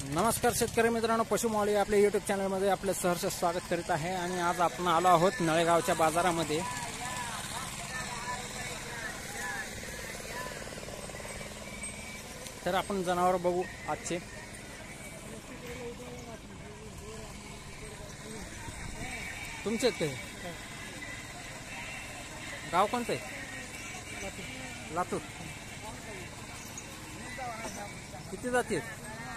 नमस्कार शेतकरी मित्रांनो, पशुमौली आपल्या यूट्यूब चॅनलमध्ये आपले सहर्ष स्वागत करीत आहे। आणि आज आपण आलो आहोत नळेगावच्या बाजारामध्ये। तर आपण जनावर बघू आजचे। तुमचे ते गाव कोणते? लातूर। किती जाती आहेत?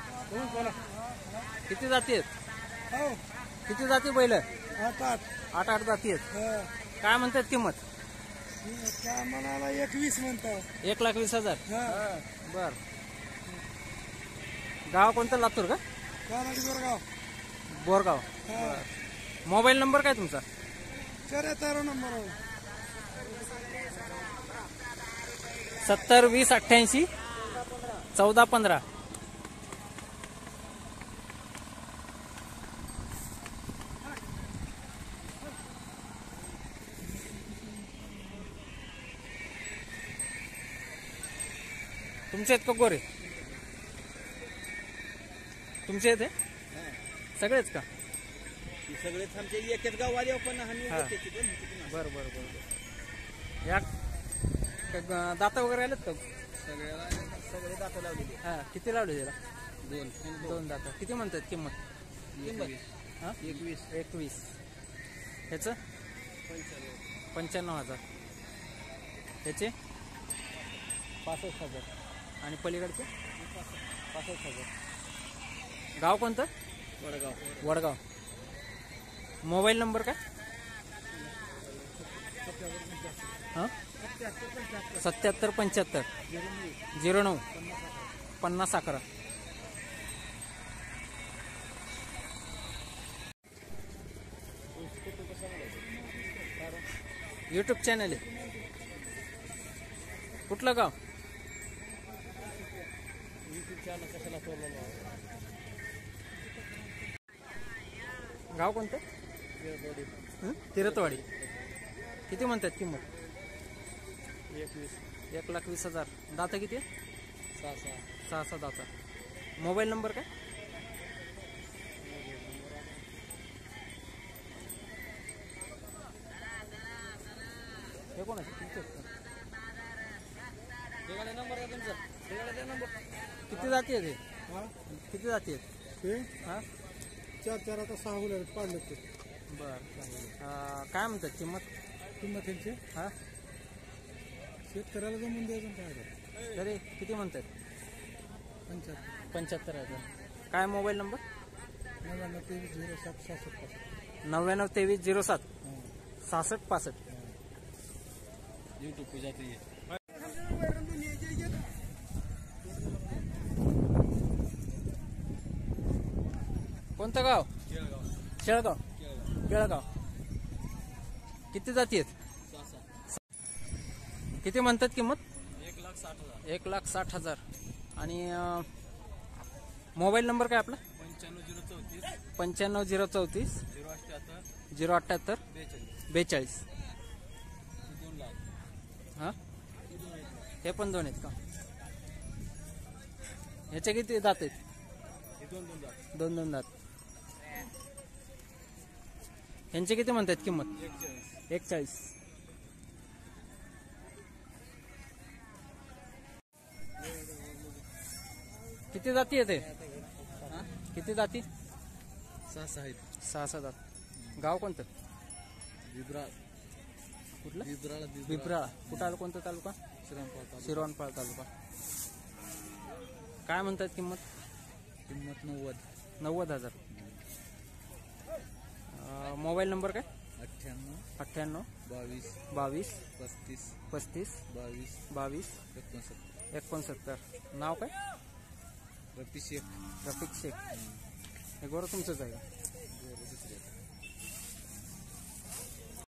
किती जाती आहेत? किती जाती बैल? 8 जाती आहेत। काय म्हणतात किंमत? म्हणाला 21 म्हणतात। 1,20,000। बर। गाव कोणतं? लातूर का? बोरगाव। बोरगाव। मोबाईल नंबर काय तुमचा? 74 नंबर 70 20 88 14 15। तुमचे आहेत का गोरे? तुमचे आहेत सगळेच का? सगळेच आमचे एकच गाववाले पण बर बर बर। या दाता वगैरे आलेत का? सगळे दाता लावलेले। हा, किती लावले त्याला? दोन दाता। किती म्हणतात किंमत? 21। ह्याचं 95,000। ह्याचे 65,000। आणि पलीकडचे 65,000। गाव कोणतं? वडगाव। वडगाव। मोबाईल नंबर काय? 77 75 09 50 11। यूट्यूब चॅनल आहे। कुठलं गाव? गाव कोणतं? तिरतवाडी। किती म्हणतात किंमत? 1,20,000। दाता किती? 6 दाता। मोबाईल नंबर काय? हे कोणाचे? नंबर आहे तुमचा? किती जाती आहेत? किती जाती आहेत? हा, 4 आता 6 उलट पाडले ते। बर। काय म्हणतात किंमत? त्यांची हा, शेतकऱ्याला जमून द्यायचं काय? तरी किती म्हणतात? 75,000। काय मोबाईल नंबर? 99 23 07 66। 99 23 07 66 65। यूट्यूब पे जाते हैं। कोणतं गाव? शेळगाव। केळगाव। किती जाती आहेत? किती म्हणतात किंमत? 1,60,000। आणि मोबाईल नंबर काय आपला? 95 034 078 42। हा, हे पण दोन आहेत का? ह्याचे किती दात आहेत? दोन दात। ह्यांचे किती म्हणतात किंमत? 41। किती जाती येते? किती जाती? 6 आहेत। 6 दात। गाव कोणतं? विब्राळ। कुठलं? विब्राळ। विब्राळ। कुठं आलं? कोणता तालुका? शिरवानपाळ तालुका। काय म्हणतात किंमत? 90,000। मोबाईल नंबर काय? 98 22 22 35 22 69। नाव काय? रफिक शेख। हे गोरं तुमचंच आहे का?